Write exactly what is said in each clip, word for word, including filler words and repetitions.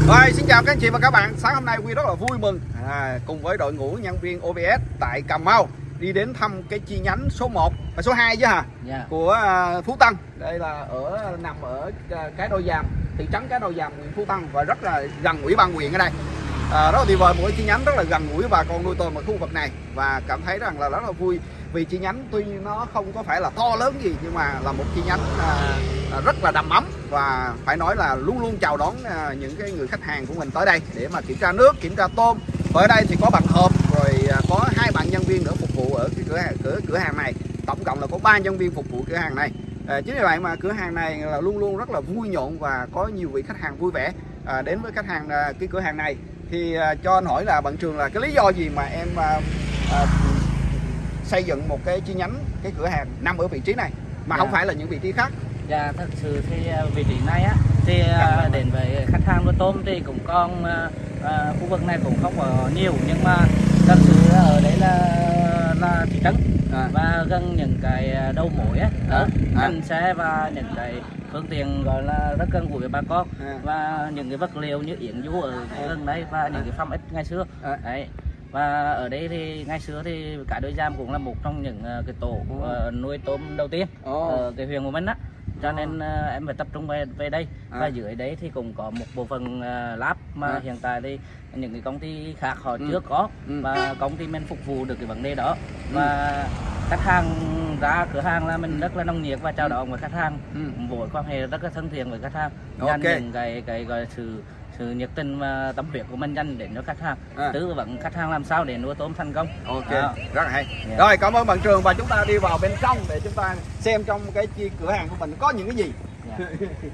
Rồi, xin chào các anh chị và các bạn. Sáng hôm nay Huy rất là vui mừng à, cùng với đội ngũ nhân viên ô bê ét tại Cà Mau đi đến thăm cái chi nhánh số một và số hai chứ hả? Yeah. Của uh, Phú Tân. Đây là ở nằm ở uh, Cái Đôi Giàm, thị trấn Cái Đôi Giàm, huyện Phú Tân và rất là gần ủy ban huyện ở đây. À, rất là tuyệt vời, một cái chi nhánh rất là gần gũi bà con nuôi tôm ở khu vực này và cảm thấy rằng là rất là vui vì chi nhánh tuy nó không có phải là to lớn gì nhưng mà là một chi nhánh à, à, rất là đầm ấm và phải nói là luôn luôn chào đón à, những cái người khách hàng của mình tới đây để mà kiểm tra nước, kiểm tra tôm. Ở đây thì có bạn hộp rồi à, có hai bạn nhân viên nữa phục vụ ở cái cửa hàng cửa cửa hàng này, tổng cộng là có ba nhân viên phục vụ cửa hàng này. À, chính vì vậy mà cửa hàng này là luôn luôn rất là vui nhộn và có nhiều vị khách hàng vui vẻ à, đến với khách hàng à, cái cửa hàng này. Thì à, cho anh hỏi là bạn Trường là cái lý do gì mà em à, à, xây dựng một cái chi nhánh, cái cửa hàng nằm ở vị trí này mà dạ. không phải là những vị trí khác? Dạ, thật sự thì vị trí này á thì à, đến với khách hàng nuôi tôm thì cũng còn à, à, khu vực này cũng không có nhiều, nhưng mà thật sự ở đây là là thị trấn à. và gần những cái đầu mối á, à. anh à. xe và những cái phương tiện gọi là rất gần gũi với bà con à. và những cái vật liệu như yến du ở à. gần đây và những cái phong ích ngày xưa à. đấy. Và ở đây thì ngày xưa thì Cái Đôi Giàm cũng là một trong những cái tổ uh, nuôi tôm đầu tiên oh. ở cái huyện của mình á, cho nên uh, em phải tập trung về về đây à. và dưới đấy thì cũng có một bộ phận uh, lab mà à. hiện tại thì những cái công ty khác họ ừ. chưa có ừ. và công ty mình phục vụ được cái vấn đề đó ừ. và khách hàng ra cửa hàng là mình rất là nồng nhiệt và chào đón với khách hàng, ừ. mối quan hệ rất là thân thiện với khách hàng, dành okay. những cái cái gọi là sự sự nhiệt tình và tâm huyết của mình dành đến cho khách hàng, à. tư vấn khách hàng làm sao để nuôi tôm thành công. Ok, à. rất là hay. Yeah. Rồi, cảm ơn bạn Trường và chúng ta đi vào bên trong để chúng ta xem trong cái chi cửa hàng của mình có những cái gì. Yeah.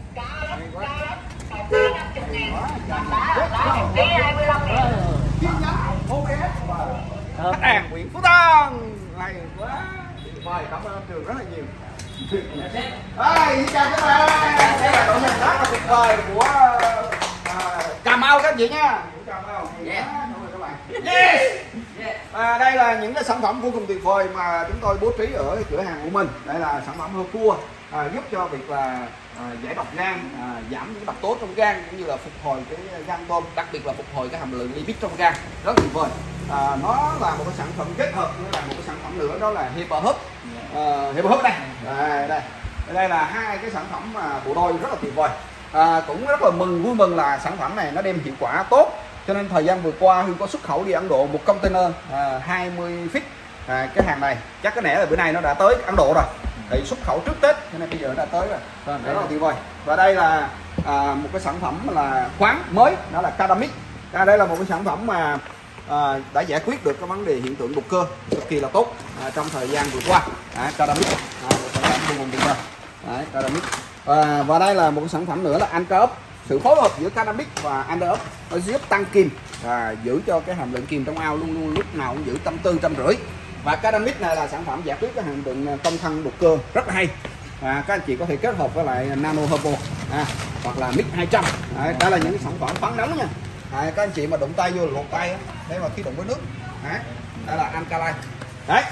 Chi nhánh ô bê ét và khách hàng huyện Phú Tân. Hay quá. Mời, cảm ơn Trường rất là nhiều. Đây, xin chào các bạn. Đây là đội hình rất là tuyệt vời của À, Cà Mau các anh chị nha. Cà Mau. Yeah. Các bạn. Yes. Yeah. À, đây là những cái sản phẩm vô cùng tuyệt vời mà chúng tôi bố trí ở cửa hàng của mình. Đây là sản phẩm hơ cua à, giúp cho việc là à, giải độc gan, à, giảm những độc tố trong gan cũng như là phục hồi cái gan tôm, đặc biệt là phục hồi cái hàm lượng lipid trong gan, rất tuyệt vời. À, nó là một cái sản phẩm kết hợp với là một cái sản phẩm nữa đó là Hyper Hub. À, Hyper Hub đây. À, đây. Đây là hai cái sản phẩm mà bộ đôi rất là tuyệt vời. À, cũng rất là mừng vui mừng là sản phẩm này nó đem hiệu quả tốt, cho nên thời gian vừa qua Hương có xuất khẩu đi Ấn Độ một container à, hai mươi feet. À, cái hàng này chắc có lẽ là bữa nay nó đã tới Ấn Độ rồi, thì xuất khẩu trước Tết cho nên bây giờ nó đã tới rồi, rất là tuyệt vời. Và đây là à, một cái sản phẩm là khoáng mới, đó là Cadamic. À, đây là một cái sản phẩm mà à, đã giải quyết được cái vấn đề hiện tượng đục cơ cực kỳ là tốt à, trong thời gian vừa qua. À, Cadamic, à, một sản phẩm vô cùng tuyệt vời. Đấy, Cadamic. À, và đây là một cái sản phẩm nữa là Anchor Up, sự phối hợp giữa Cadamic và Anchor Up nó giúp tăng kim và giữ cho cái hàm lượng kim trong ao luôn luôn lúc nào cũng giữ trăm tư trăm rưỡi. Và Cadamic này là sản phẩm giải quyết cái hàm lượng công thân đục cơ rất là hay. À, các anh chị có thể kết hợp với lại Nano Herbo à, hoặc là Mix hai trăm. Đấy, đó là những sản phẩm phán nóng nha. À, các anh chị mà đụng tay vô lột tay á, thế mà khi đụng với nước. Đấy, đó là Alkaline. Đấy.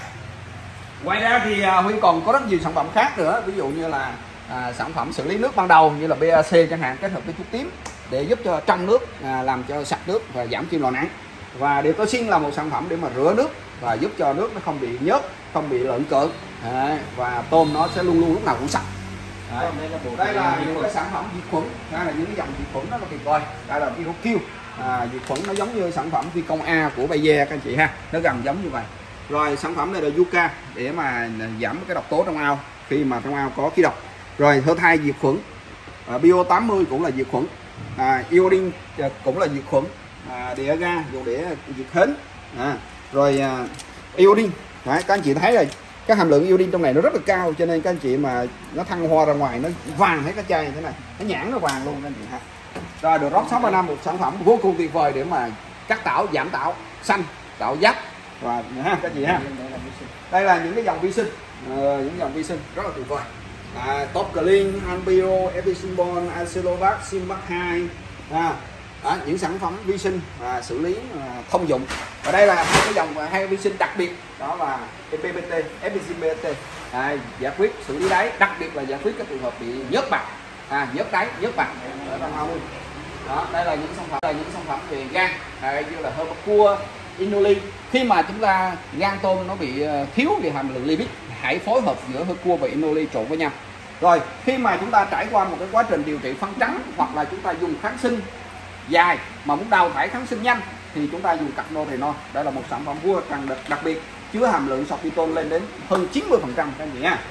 Ngoài ra thì uh, Huy còn có rất nhiều sản phẩm khác nữa, ví dụ như là à, sản phẩm xử lý nước ban đầu như là bê a xê chẳng hạn, kết hợp với thuốc tím để giúp cho trong nước à, làm cho sạch nước và giảm kim loại nặng. Và Detoxin là một sản phẩm để mà rửa nước và giúp cho nước nó không bị nhớt, không bị lợn cợt, à, và tôm nó sẽ luôn luôn lúc nào cũng sạch. Đấy. Đây là những cái sản phẩm diệt khuẩn, đây là những cái dòng diệt khuẩn đó là tuyệt vời. Đây là ViroQ, à, diệt khuẩn nó giống như sản phẩm Vicon A của Bayer các anh chị ha, nó gần giống như vậy. Rồi sản phẩm này là Yuka để mà giảm cái độc tố trong ao khi mà trong ao có khí độc. Rồi thơ thai diệt khuẩn, à, Bio tám mươi cũng là diệt khuẩn, à, Iodine cũng là diệt khuẩn, à, Diaga dùng để diệt hến, à, rồi à, Iodine. Đấy, các anh chị thấy là cái hàm lượng iodine trong này nó rất là cao, cho nên các anh chị mà nó thăng hoa ra ngoài nó vàng hết cái chai như thế này, nó nhãn nó vàng luôn các anh chị ha. Rồi được Rock sáu ba năm, một sản phẩm vô cùng tuyệt vời để mà cắt tảo, giảm tảo, xanh, tạo giáp và ha các anh chị ha. Đây là những cái dòng vi sinh, à, những dòng vi sinh rất là tuyệt vời. À, Top Clean, Anbio, Epicembon, Acelovac, Simbac hai, à, à, những sản phẩm vi sinh à, xử lý à, thông dụng. Và đây là hai cái dòng hai vi sinh đặc biệt, đó là pê pê tê, ép pê xê pê tê, à, giải quyết xử lý đáy, đặc biệt là giải quyết các trường hợp bị nhớt bạc, à, nhớt đáy, nhớt bạc ở trong ao nuôi. Đó, đây là những sản phẩm là những sản phẩm về gan, à, như là Herbacure, Inulin. Khi mà chúng ta gan tôm nó bị thiếu về hàm lượng lipid, hãy phối hợp giữa Herbacure và Inulin trộn với nhau. Rồi khi mà chúng ta trải qua một cái quá trình điều trị phân trắng, hoặc là chúng ta dùng kháng sinh dài mà muốn đào thải kháng sinh nhanh, thì chúng ta dùng Carnothenol. Đây là một sản phẩm vua đặc, đặc biệt chứa hàm lượng sorbitol lên đến hơn chín mươi phần trăm các anh chị nha.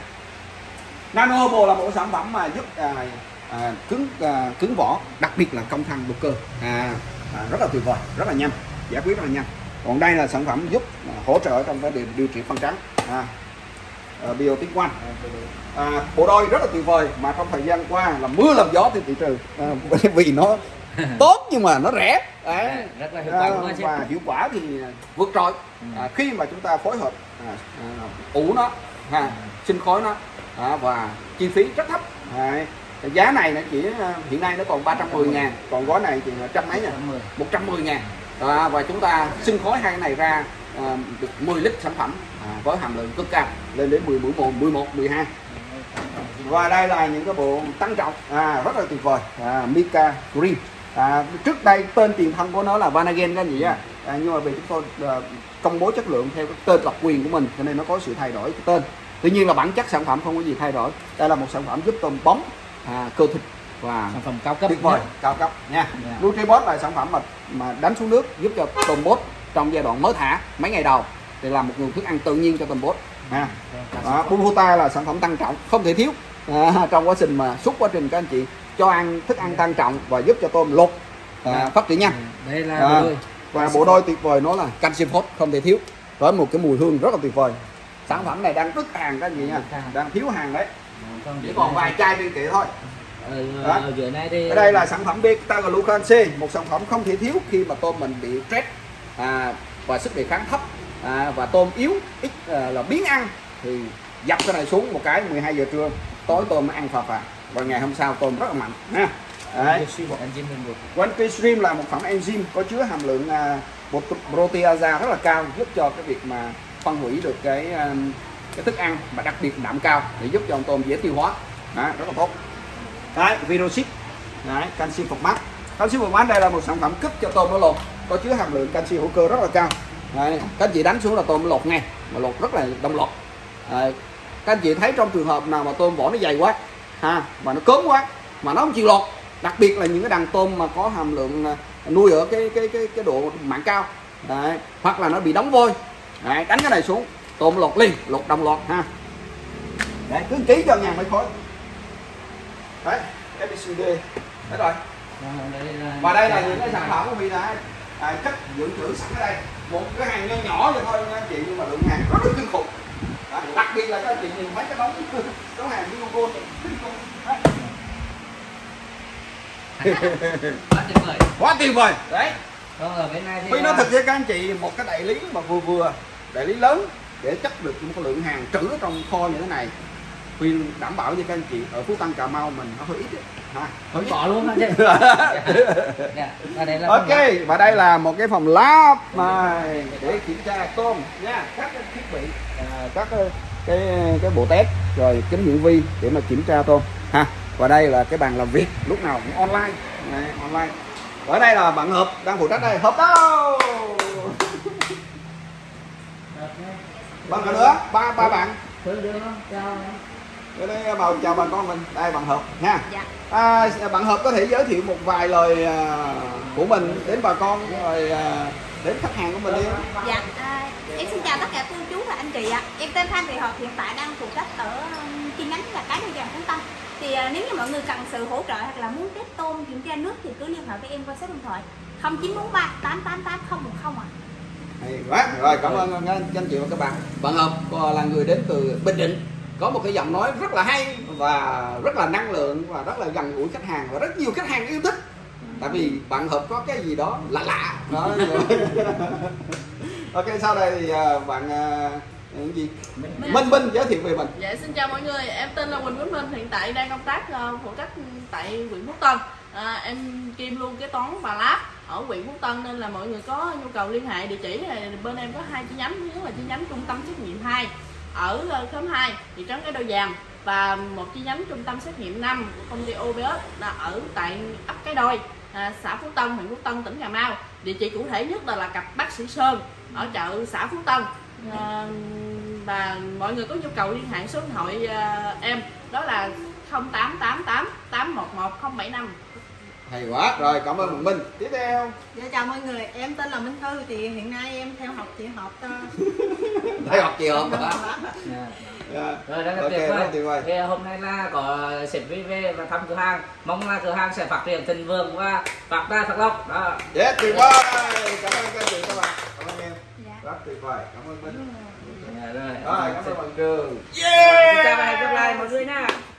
Nano Herbal là một sản phẩm mà giúp à, à, cứng à, cứng vỏ, đặc biệt là công thăng đục cơ, à, à, rất là tuyệt vời, rất là nhanh, giải quyết rất là nhanh. Còn đây là sản phẩm giúp à, hỗ trợ trong cái điều, điều trị phân trắng, à, uh, Biotic One, à, bộ đôi rất là tuyệt vời, mà trong thời gian qua là mưa làm gió trên thị trường, à, vì nó tốt nhưng mà nó rẻ. Đấy. Rất là hiệu quả, à, và hiệu quả thì vượt trội, à, khi mà chúng ta phối hợp à, à, ủ nó, à, sinh khói nó, à, và chi phí rất thấp. Đấy. Cái giá này nó chỉ hiện nay nó còn ba trăm mười ngàn, còn gói này thì trăm mấy nha, một trăm mười ngàn, à, và chúng ta sinh khói hai cái này ra à, được mười lít sản phẩm, à, với hàm lượng cực cao lên đến mười, mười một, mười hai. Và đây là những cái bộ tăng trọng, à, rất là tuyệt vời, à, Mica Green. À, trước đây tên tiền thân của nó là Vanagen cái gì á, à, nhưng mà vì chúng tôi à, công bố chất lượng theo cái tên độc quyền của mình, cho nên nó có sự thay đổi cái tên. Tuy nhiên là bản chất sản phẩm không có gì thay đổi. Đây là một sản phẩm giúp tôm bóng, à, cơ thịt và sản phẩm cao cấp, tuyệt vời, cao cấp nha. Yeah. Nutribot là sản phẩm mà mà đánh xuống nước giúp cho tôm bốt trong giai đoạn mới thả mấy ngày đầu để làm một nguồn thức ăn tự nhiên cho tôm bốt. Ha. À, Bumhuta là sản phẩm tăng trọng không thể thiếu à, trong quá trình mà suốt quá trình các anh chị cho ăn thức ăn tăng trọng và giúp cho tôm lột, à, phát triển nhanh. Đây là à, bộ đôi. Và bộ đôi tuyệt vời nó là Canxi Phốt không thể thiếu, với một cái mùi hương rất là tuyệt vời. Sản phẩm này đang đứt hàng các anh chị nha, đang thiếu hàng đấy, chỉ còn vài chai trên kệ thôi. Ừ, ở dưới này thì... Ở đây là sản phẩm beta glucan C, một sản phẩm không thể thiếu khi mà tôm mình bị stress, à, và sức đề kháng thấp, à, và tôm yếu, ít à, là biếng ăn, thì dập cái này xuống một cái mười hai giờ trưa, tối tôm nó ăn phà phà, và ngày hôm sau tôm rất là mạnh ha. Đấy. One Piece Stream là một phẩm enzyme có chứa hàm lượng à, proteasa rất là cao, giúp cho cái việc mà phân hủy được cái à, cái thức ăn, mà đặc biệt đạm cao để giúp cho con tôm dễ tiêu hóa. Đấy, rất là tốt. Đấy, Viroxit, đấy, canxi phosphate mát. Canxi phosphate mát đây là một sản phẩm cấp cho tôm nó lột, có chứa hàm lượng canxi hữu cơ rất là cao. Đấy, các anh chị đánh xuống là tôm nó lột ngay, mà lột rất là đông lột. Đấy, các anh chị thấy trong trường hợp nào mà tôm vỏ nó dày quá, ha, mà nó cớm quá, mà nó không chịu lột, đặc biệt là những cái đàn tôm mà có hàm lượng nuôi ở cái cái cái cái độ mặn cao, đấy, hoặc là nó bị đóng vôi, đấy, đánh cái này xuống, tôm lột liền, lột đồng loạt ha. Đấy, cứ ký cho ngàn mấy khối. Đấy, ép xê đê. Đấy rồi. Và đây là những cái sản phẩm của Huy đã à, chất dự trữ sẵn ở đây. Một cái hàng nhỏ nhỏ vậy thôi nha anh chị, nhưng mà lượng hàng rất là kinh khủng. Đó, đặc biệt là các anh chị nhìn thấy cái đống đống hàng với logo kinh khủng. Quá tuyệt vời. Quá tuyệt vời. Đấy. Còn ở bên này thì Huy nói thật với các anh chị, một cái đại lý mà vừa vừa, đại lý lớn để chấp được một cái lượng hàng trữ trong kho như thế này, Huy đảm bảo với các anh chị ở Phú Tân Cà Mau mình nó hơi ít đấy. Ha, không có luôn đó chứ. Ok, và đây là một cái phòng lab này để kiểm tra tôm nha, các cái thiết bị, à, các cái, cái cái bộ test rồi kính hiển vi để mà kiểm tra tôm ha. Và đây là cái bàn làm việc lúc nào cũng online, này, online. Ở đây là bạn Hợp đang phụ trách đây, Hợp đâu? Bạn cả nữa, ba ba bạn. Ở đây vào chào bà con mình, đây bạn Hợp nha. Dạ. À, bạn Hợp có thể giới thiệu một vài lời à, của mình đến bà con rồi à, đến khách hàng của mình đi. Dạ, à, em xin chào tất cả cô chú và anh chị ạ. Em tên Phan Thị Hợp, hiện tại đang phụ trách ở um, chi nhánh là Cái Đôi Vàng Phú Tân. Thì à, nếu như mọi người cần sự hỗ trợ hoặc là muốn test tôm kiểm tra nước thì cứ liên hệ với em qua số điện thoại không chín bốn ba tám tám tám không một không ạ. Hay quá, rồi cảm ơn các anh chị và các bạn. Bạn Hợp là người đến từ Bình Định, có một cái giọng nói rất là hay và rất là năng lượng và rất là gần gũi khách hàng và rất nhiều khách hàng yêu thích. Tại vì bạn Hợp có cái gì đó lạ lạ đó. Ok, sau đây thì bạn những gì Minh Minh, Minh giới thiệu về mình. Dạ, xin chào mọi người, em tên là Quỳnh Quỳnh Minh, hiện tại đang công tác uh, phụ trách tại huyện Phú Tân. À, em kiêm luôn kế toán và lab ở huyện Phú Tân, nên là mọi người có nhu cầu liên hệ địa chỉ thì bên em có hai chi nhánh. Thứ nhất là chi nhánh trung tâm xét nghiệm hai ở uh, khóm hai thị trấn Cái Đôi Vàng, và một chi nhánh trung tâm xét nghiệm năm của công ty ô bê ét là ở tại ấp Cái Đôi. à, xã Phú Tân, huyện Phú Tân, tỉnh Cà Mau. Địa chỉ cụ thể nhất là, là cặp bác sĩ Sơn ở chợ xã Phú Tân. À, và mọi người có nhu cầu liên hệ số điện thoại à, em đó là không tám tám tám tám một một không bảy năm. Hay quá, rồi cảm ơn Mạnh Minh. Tiếp theo. Dạ chào mọi người, em tên là Minh Thư, thì hiện nay em theo học chị học uh... Theo học chiều không? Dạ. Rồi rất là Ok, tuyệt rất vời. tuyệt vời. Thì hôm nay là có sếp vê vê và thăm cửa hàng, mong là cửa hàng sẽ phát triển thịnh vượng và phát đạt phát lộc. Đó. Yes, tuyệt vời. Cảm ơn các chị các bạn. Cảm ơn em. Dạ. Rất tuyệt vời. Cảm ơn Minh. Dạ, rồi. Rồi, cảm ơn bạn Trường. Xin chào và hẹn gặp lại mọi người nha.